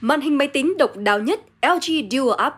Màn hình máy tính độc đáo nhất LG Dual Up.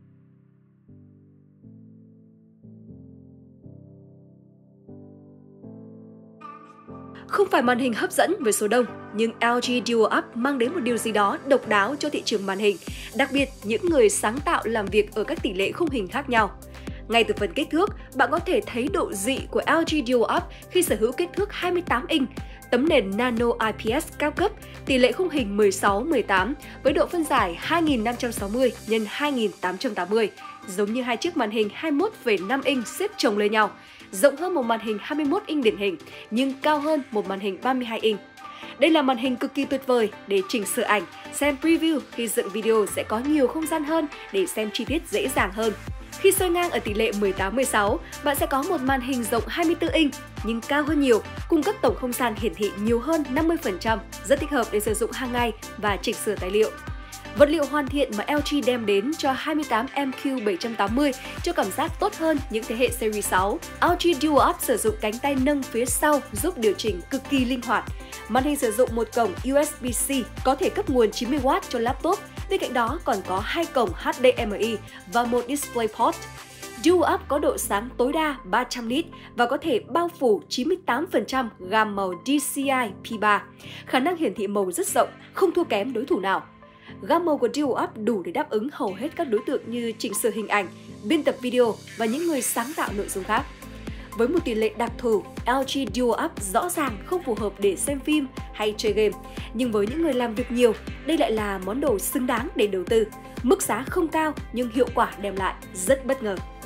Không phải màn hình hấp dẫn với số đông, nhưng LG Dual Up mang đến một điều gì đó độc đáo cho thị trường màn hình, đặc biệt những người sáng tạo làm việc ở các tỷ lệ khung hình khác nhau. Ngay từ phần kích thước, bạn có thể thấy độ dị của LG Dual Up khi sở hữu kích thước 28 inch, tấm nền Nano IPS cao cấp, tỷ lệ khung hình 16:18 với độ phân giải 2560 x 2880, giống như hai chiếc màn hình 21,5 inch xếp chồng lên nhau, rộng hơn một màn hình 21 inch điển hình nhưng cao hơn một màn hình 32 inch. Đây là màn hình cực kỳ tuyệt vời để chỉnh sửa ảnh, xem preview khi dựng video sẽ có nhiều không gian hơn để xem chi tiết dễ dàng hơn. Khi xoay ngang ở tỷ lệ 18:16, bạn sẽ có một màn hình rộng 24 inch nhưng cao hơn nhiều, cung cấp tổng không gian hiển thị nhiều hơn 50%, rất thích hợp để sử dụng hàng ngày và chỉnh sửa tài liệu. Vật liệu hoàn thiện mà LG đem đến cho 28MQ780 cho cảm giác tốt hơn những thế hệ Series 6. LG Dual Up sử dụng cánh tay nâng phía sau giúp điều chỉnh cực kỳ linh hoạt. Màn hình sử dụng một cổng USB-C có thể cấp nguồn 90W cho laptop, bên cạnh đó còn có 2 cổng HDMI và một DisplayPort. Dual Up có độ sáng tối đa 300 nit và có thể bao phủ 98% gam màu DCI P3. Khả năng hiển thị màu rất rộng, không thua kém đối thủ nào. Gam màu của Dual Up đủ để đáp ứng hầu hết các đối tượng như chỉnh sửa hình ảnh, biên tập video và những người sáng tạo nội dung khác. Với một tỷ lệ đặc thù, LG Dual Up rõ ràng không phù hợp để xem phim hay chơi game. Nhưng với những người làm việc nhiều, đây lại là món đồ xứng đáng để đầu tư. Mức giá không cao nhưng hiệu quả đem lại rất bất ngờ.